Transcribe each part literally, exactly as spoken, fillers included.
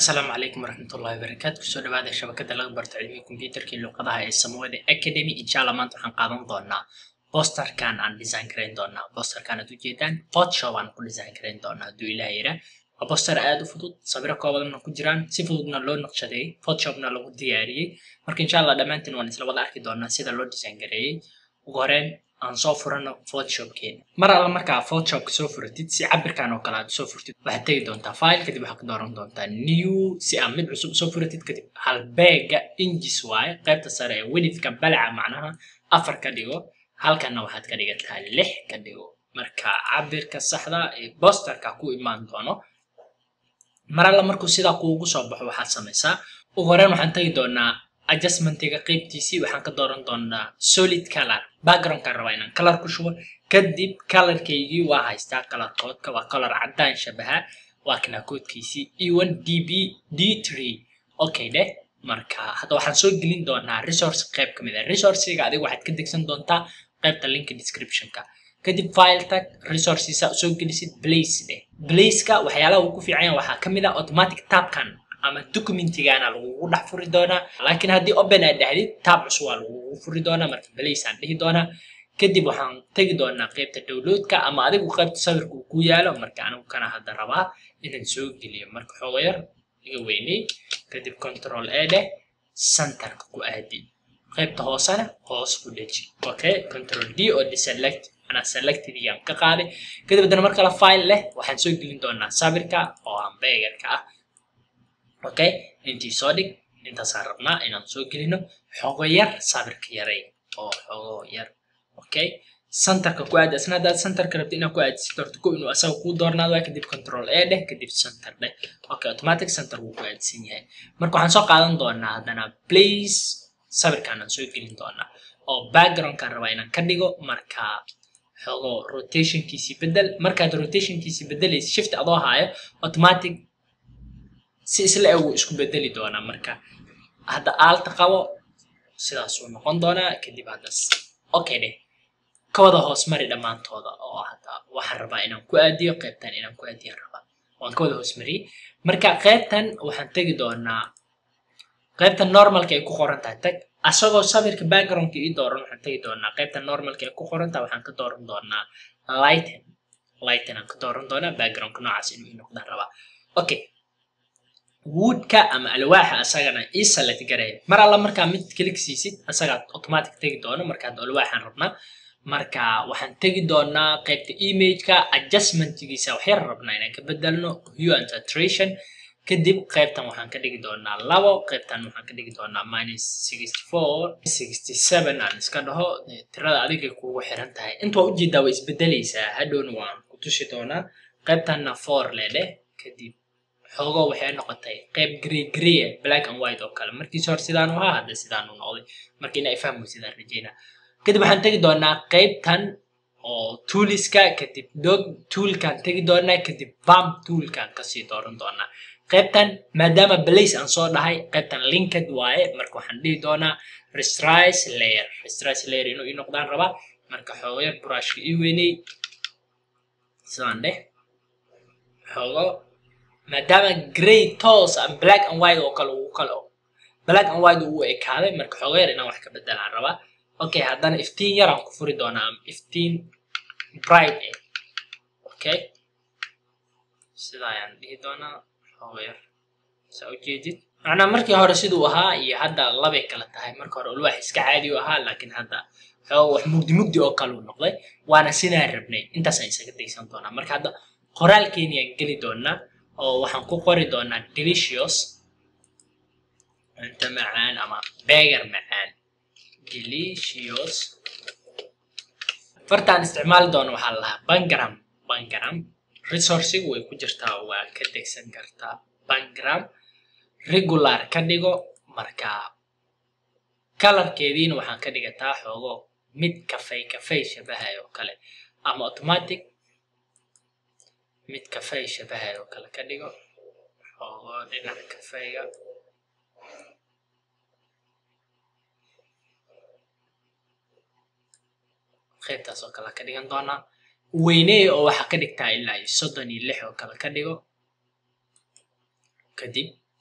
السلام عليكم ورحمة الله وبركاته. كسو dhawaada shabakada laga barto cilmiga kombiyuutarka iyo luqadaha ee Samawada Academy. Insha Allah maanta waxaan qaadan doonaa posterkan aan design gareyn doonaa. Posterkan aad u jeedaan Photoshop aan ku design gareyn doonaa hadduu Ilaahay yira. Waa poster aad u fudud, sawiro kooban ku jiraan, si fududna loo naqshadeeyay, Photoshopna lagu diyaariyay. Marka insha Allah dhamaantiin waan isla wada arki doonaa sida loo design gareeyay. Ugu horreyn aan soo furano Photoshopkeena. Mar alla markaa Photoshop soo furatid si cabirkan oo kale aad soo furtid waxaad tagi doontaa file kadib waxaad ka dooran doontaa new si aad mid cusub soo furatid kadib halbeega inches waaye qaybta sare ee widthka balaca macnaha afar ka dhigo halkana waxaad ka dhigataa lix ka dhigo marka cabirka saxda ee posterka ku imaan doono. Mar alla markuu sidaa kuugu soo baxo waxaad samaysaa ugu horreyn waxaan tagi doonaa adjustmentiga qaybtiisii waxaan ka dooran doonaa solid color background ka rabaa inaan color ku shubo kadib colorkeygii waa haystaa color code-ka waa color cadaan shabaha waa kana koodkiisii e one d b d three okay dheh marka hadda waxaan soo gelin doonaa resource qayb ka mid ah resource-ga adiga waxaad ka degsan doontaa qaybta link description-ka kadib file tag resources soo gelisid place dheh place-ka waxyaalaha uu ku fiican yahay waxaa ka mid ah automatic tab-kan ama documentigaana lagu dhex furi doonaa laakiin haddii open aad dhahdid tab cusub waa lagu furi doonaa marka place aan dhihi doonaa kadib waxaan tagi doonaa qaybta download-ka ama adigu qaybta sawirka uu ku yaalo marka anigu kana hadda rabaa inaan soo geliyo marka xogo yar iga weynay kadib control a dheh centerka ku aadi qaybta hoosena hoos ku dheji okay control d oo deselect ana selected yaan ka qaaday kadib haddana marka la file leh waxaan soo gelin doonaa sawirka oo hamburgerka ah okay intii soo dhig intaasaan rabnaa inaan soo gelino xogo yar sawirka yaray oo xogo yar okay centerka ku aad asna hadaad centerka rabtid inaad ku aadisid horta ko inuu asaga kuu doornaado waa kadib control a dheh kadib center dheh okay automatic center wuu ku aadsan yahay marka waxaan soo qaadan doonaa haddana place sawirkaan aan soo gelin doonaa oo backgroundkaan rabaa inaan ka dhigo marka xogo rotationkiisii bedel markaad rotationkiisii bedelaysa shift adoo haayo automatic si isla uu isku bedeli doonaa marka hadda alt qabo sidaas uu noqon doonaa kadib hadda okay dheh kawada hoos mari dhamaantooda oo hadda waxaan rabaa inaan ku aadiyo qaybtan inaan ku aadiyo rabaa waan kawada hoos mari marka qaybtan waxaan tagi doonaa qaybtan normalka ay ku qoran tahay tag asagoo sawirka backgroundka ii dooran waxaan tagi doonaa qaybtan normalka ay ku qoran tahay waxaan ka dooran doonaa lighten lighten aan ka dooran doonaa backgroundka noocaas inuu noqdaan rabaa okay woodka ama alwaaxa asagana ii select gareey mar alla markaa mid click siisid asaga automatic tagi doono markaad alwaaxan rabnaa marka waxaan tagi doonaa qaybta image-ka adjustmentigiisa waxyar rabnaa inaan ka bedelno hue and saturation kadib qaybtan waxaan ka dhigi doonaa labo qaybtan waxaan ka dhigi doonaa minus sixty four sixty seven aan iska dhaho tirada adiga kugu xiran tahay inta waa ujeedaa way isbedelaysaa hadhowna waan ku tusi doonaa qaybtanna four leedheh kadib xogo waxay noqotay qayb gray gray black and white oo kale markii hore sidaan u ahaa hadda sidaan u noqday marka inay fahmo sidaan rajeynaa kadib waxaan tagi doonaa qaybtan oo toolska kadib dog toolkan tagi doonaa kadib bump toolkan ka sii dooran doonaa qaybtan maadaama place aan soo dhahay qaybtan linked waaye marka waxaan dhihi doonaa resize layer resize layer inuu ii noqdaan rabaa marka xogo yar brushka ii weynay sidaan dheh xogo maadaama gray toos and black and white oo kale uu kale black and white uu ekaaday marka xogo yar inaan wax ka bedelaan rabaa okay haddana iftiin yar aan ku furi doonaa iftiin bright eh okay sida ayaan dhihi doonaa xogo yar saa u jeedid macnaa markii hore siduu ahaa iyo hadda labay kala tahay marka hore alwaax iska caadi u ahaa laakiin hadda xogo wax mugdi mugdi oo kale uu noqday waana sidaan rabnay intaasaan isaga daysan doonaa marka hadda qoraalkeeni aan geli doonaa oo waxaan ku qori doonaa delicious inta macaan ama burger macaan delicious fartaan isticmaali doono waxaa lahaa bangram bangram resource-gu way ku jirtaa waa ka degsan kartaa bangram regular ka dhigo marka colorkeediina waxaan ka dhigataa xogo mid kafay kafay shabahay oo kale ama automatic mid kafay shabahay oo kale ka dhigo xogo dhinaca kafayga qaybtaas oo kale ka dhigan doonaa weynee oo waxaa ka dhigtaa ilaa soddon iyo lix oo kale ka dhigo kadib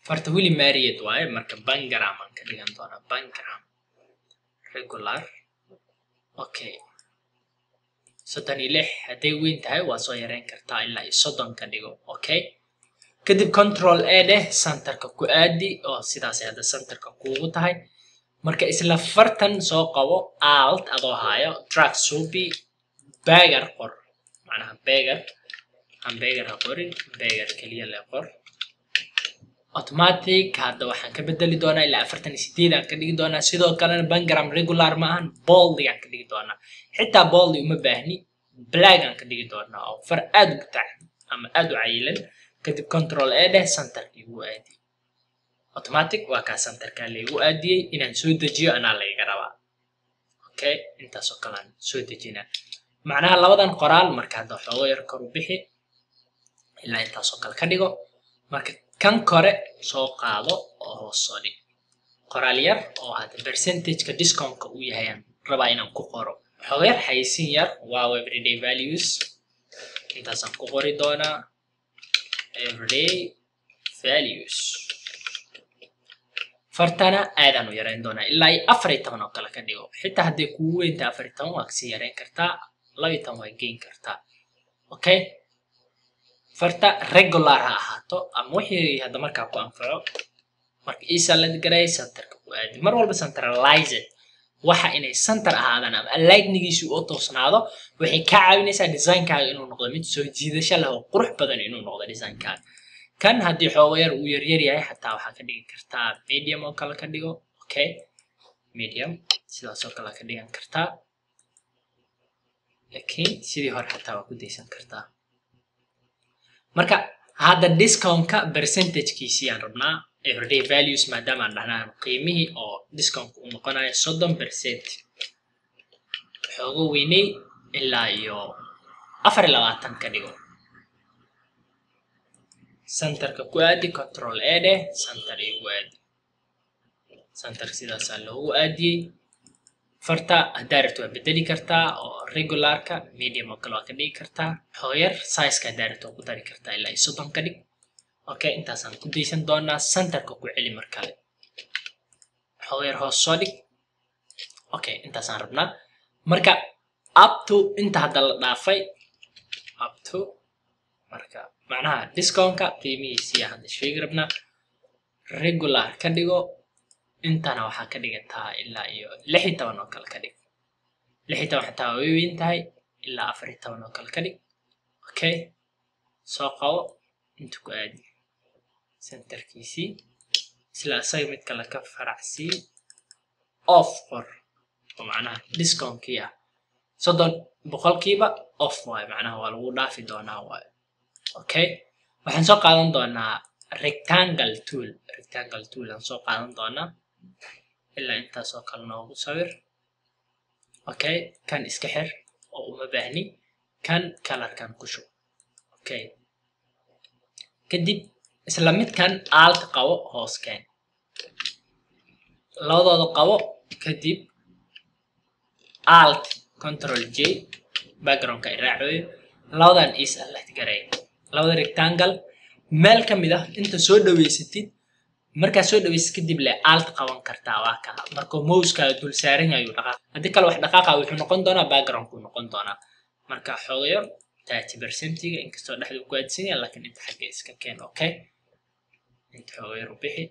farta wili married waaye marka bangram aan ka dhigan doonaa bangram regular okay soddon iyo lix hadday weyn tahay waa soo yareyn kartaa ilaa iyo soddon ka dhigo okay kadib control a dheh centerka ku aadi oo sidaas hadda centerka kuugu tahay marka isla fartan soo qabo alt adoo haayo drag subi bagger qor macnaha bagger aan bagger ha qorin bagger keliya le qor automatic hadda waxaan ka bedeli doonaa ilaa afartan iyo sideed aan ka dhigi doonaa sidoo kalena bangram regular ma ahan bold aan ka dhigi doonaa xitaa bold uma baahni black aan ka dhigi doonaa oo far aad u tax ama aad u cayilan kadib control a dheh centerkii ugu aadi automatic waa ka centerka lagu aadiyay inaan soo dejiyo anaa la iga rabaa okay intaas oo kale aan soo dejinaa macnaha labadan qoraal marka hadda xogo yar kor u bixi ilaa intaas oo kale ka dhigo marka kan kore soo qaado oo hoos soo dhig qoraal yar oo hadda percentage-ka discount-ka uu yahay aan rabaa inaan ku qoro xogo yar xayeysiin yar wow everyday values intaasaan ku qori doonaa everyday values fartana aadaan u yareyn doonaa ilaa iyo afar iyo toban oo kale ka dhigo xitaa hadday kugu weynta afar iyo toban waa kasii yareyn kartaa laba iyo toban waa geyn kartaa okay farta regular ha ahaato ama wixii hadda markaa ku anfaco marka isa la garay centerka ku aadi mar walba centralized waxa inay center ahaadaan ama alignigiisu oo toosnaado waxay ka caawinaysaa design-kaaga inuu noqdo mid soo jiidasho leh oo qurux badan inuu noqdo design-kaaga kan haddii xoogo yar uu yar yar yahay xataa waxaa ka dhigi kartaa medium oo kale ka dhigo okay medium sidaas oo kale ka dhigan kartaa laakiin sidii hore xataa waa ku daysan kartaa marka hadda discount-ka percentage-kiisii aan rabnaa everyday values maadaama aan dhahnaa qiimihii oo discount uu noqonayo soddon percent xoogo weynay ilaa iyo afar iyo labaatan ka dhigo centerka ku aadi control a dheh center igu aadi center sidaasaa loogu aadiyey farta haddaa rabto waa bedeli kartaa oo regularka medium oo kale waa ka dhigi kartaa hooyar size-ka haddaa rabto waa ku dari kartaa ilaa iyo soddon ka dhig okay intaasaan ku daysan doonaa centerka ku celi mar kale hooyar hoos soo dhig okay intaasaan rabnaa marka up to inta hadda la dhaafay up to marka macnaha discount-ka qiimihiisii hadda sheegi rabnaa regular ka dhigo intana waxaa ka dhigataa ilaa iyo lix iyo toban oo kale ka dhig lix iyo toban xataa way weyn tahay ilaa afar iyo toban oo kale ka dhig okay soo qabo inta ku aadi centerkiisii isla asaga mid kale ka faracsii off qor oo macnaha discount-kii ah soddon boqolkiiba off waaye macnaha waa lagu dhaafi doonaa waaye okay waxaan soo qaadan doonaa rectangle tool rectangle tool aan soo qaadan doonaa ilaa intaas oo kale noogu sawir okay kan iska xir oo uma baahni kan colorkan ku shub okay kadib isla midkan alt qabo hoos keen labadooda qabo kadib alt control j background-ka iraacoyo labadan is la garay labada rectangle meel ka mid ah inta soo dhaweysatid marka soo dhaweysatid kadib le alt qaban kartaa waa ka marka mouse-ka dul saaran yahay dhaqaaq hadii kale wax dhaqaaqa wuxuu noqon doonaa background-ku noqon doonaa marka xogayo thirty percent-iga inkastoo dhexda ku aadsan yahay laakiin inta xagga iska keen okay inta xogayo bixi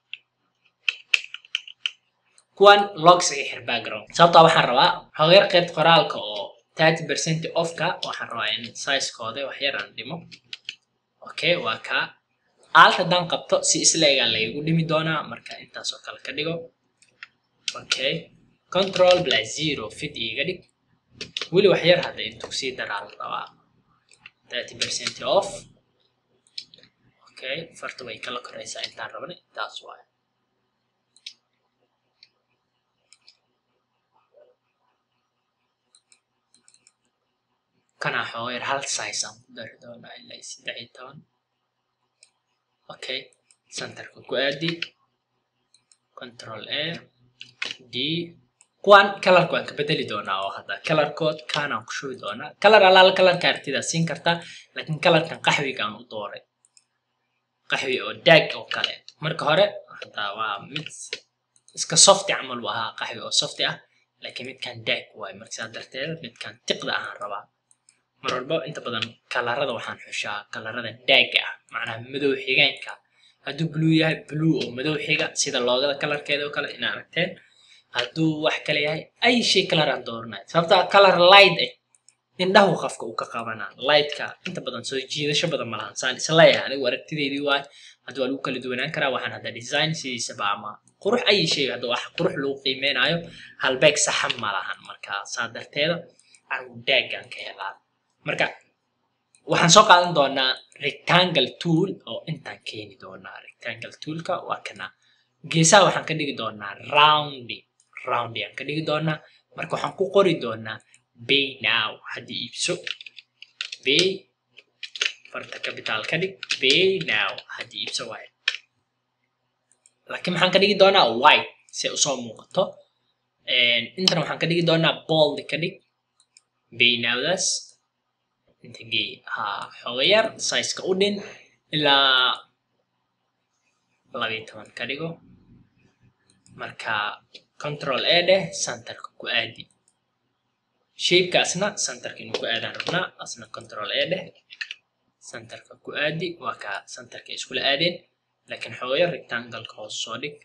kuwan logs ay xir background sababta waxaan rabaa xogayo qayb qoraalka oo thirty percent off-ka waxaan rabaa in size-kooda wax yar aan dhimo okay waa ka alt haddaan qabto si isla egaa laygu dhimi doonaa marka intaas oo kale ka dhigo okay control plus zero fit iga dhig weli wax yar hadda intuu sii daraa la rabaa thirty percent off okay farta way kala koraysaa intaan rabnay intaas waaye kana xoogayr hal size aan ku dari doonaa ilaa saddex iyo toban okay centerka ku aadi control a d kuwan colorka waan ka bedeli doonaa oo hadda colorkood kaanaan ku shubi doonaa color alaala colorka artidaa siin kartaa laakiin colorkan qaxwiga aan u dooray qaxwi oo dag oo kale marka hore hada waa mid iska soft camal waa qaxwi oo soft ah laakiin midkan dark way marka saa darteed midkan tiqda aan rabaa mar walba inta badan kalarada waxaan xushaa kalarada dark ah macnaha madow xigeenka haduu blue yahay blue oo madow xiga sida loogada kalarkeeda oo kale in aragteen haduu wax kale yahay ay shay kalar aan doornaa sababta color light eh indhahu qafka uu ka qabanaa lightka inta badan soo jiidasho badan ma lahan saan isla yahay anigu aragtideedii waay haduu lagu kala duwanaan karaa waxaan hada design sidiisa baama qurux ay shay haduu wax qurux loo qiimeenayo halbeeg sax ma lahan marka saa darteeda aan daagan ka helaa marka waxaan soo qaadan doonaa rectangle tool oo intaan keeni doonaa rectangle toolka waa kana geesaha waxaan ka dhigi doonaa round round aan ka dhigi doonaa marka waxaan ku qori doonaa pay now hadii iibso pay farta capital ka dhig pay now hadii iibso waay laakiin maxaan ka dhigi doonaa white si uu soo muuqato een inta waxaan ka dhigi doonaa bold ka dhig pay now das inta gee ha xogeeyar size ka u dhin ilaa laba iyo toban ka dhigo marka control a deh center ku aadi shape kaasna center ka ku aadan rabnaa asna control a deh center ka ku aadi waa ka center ka isku la aadeen laakiin xogeeyar rectangle ka hoos soo dhig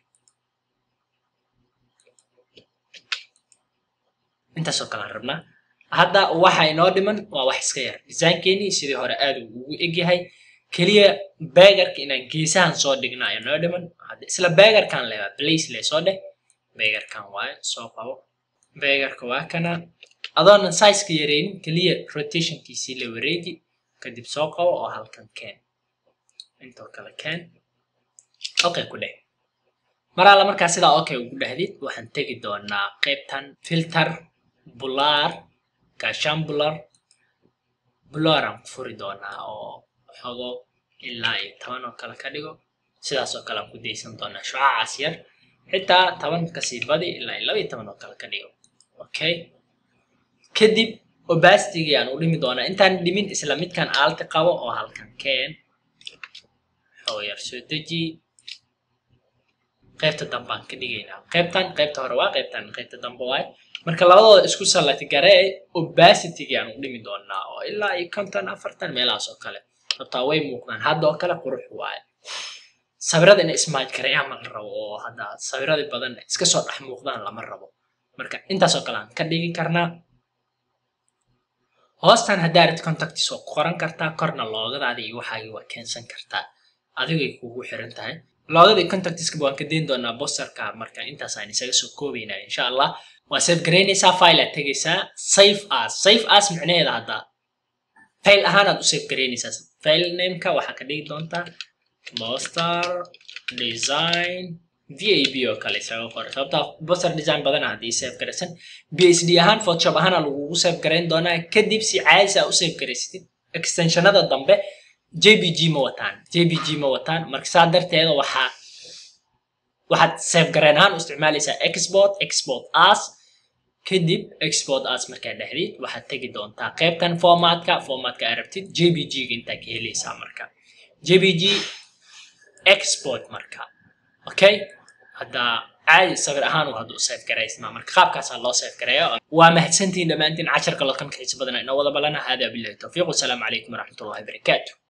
inta soo kala rabnaa hadda waxa inoo dhiman waa wax iska yar design-keeni sidii hore aad ugu egyahay kaliya burger-ka inaan geesahan soo dhignaa inoo dhiman hadda isla burger-kan leeyahay place le soo dheh burger-kan waay soo qabo burger-ka waa kana adoon size-ka yareyn kaliya rotation-kiisi la wareegi kadib soo qabo oo halkan keen inta kale keen okay ku dheh marala marka sida okay ugu dhahdid waxaan tagi doonaa qaybtan filter blur kashan blur blur aan furi doonaa oo xogo ilaa iyo toban oo kale ka dhigo sidaas oo kale aan ku deysan doonaa shucaacaas yar xitaa toban ka sii badi ilaa laba iyo toban oo kale ka dhigo okay kadib opacity aan u dhimi doonaa intaan dhimin isla midkan alt qabo oo halkan keen oo yar soo deji qaybta dambe aan ka dhigaynaa qaybtan qaybta hore waa qaybtan qaybta dambe waay marka labadooda isku select garee opacity aan u dhimi doonaa oo ilaa iyo konton afartan meelahaas oo kale sababta way muuqdaan hadda oo kale qurux waay sawirada in ismaaj gareeyaan ma rabo oo hadda sawirada badan iska soo dhex muuqdaan lama rabo marka intaas oo kale aan ka dhigi karnaa hoostan hadaad contact soo qoran kartaa korna loogadaada iyo waxaaga waa keensan kartaa adigay kugu xiran tahay loogada contactiska waan ka deyn doonaa posterka marka intaas aan isaga soo koobaynaa insha Allah waa save gareynaysaa file aad tagaysaa save as save as macnaheedu hadda file ahaan aad u save gareynaysaa file name-ka waxa ka dhigi doontaa poster design vab oo kale isaga qor sababta poster design badan hadii save gareysan bsd ahaan photoshop ahaan lagu save gareyn doonaa kadib si caadi ah u save gareysatid extensionada dambe jpg ma wataan jpg ma wataan marka saa darteeda waxa waxaad save gareynaan u isticmaalaysaa export export as kadib export as marka dhahdid waxaad tagi doontaa qaybtan formatka formatka arabtid jpg inta ka helaysaa marka jpg export marka okay hada caadi sawir ahaan waad u save gareysmaa marka qaabkaas loo save gareeyo waa mahadsantiin dhamaantiin casharka la kan xiis badan inoo wada balana hada billahi tawfiiq wa salaamu alaykum wa rahmatullahi wa barakatuh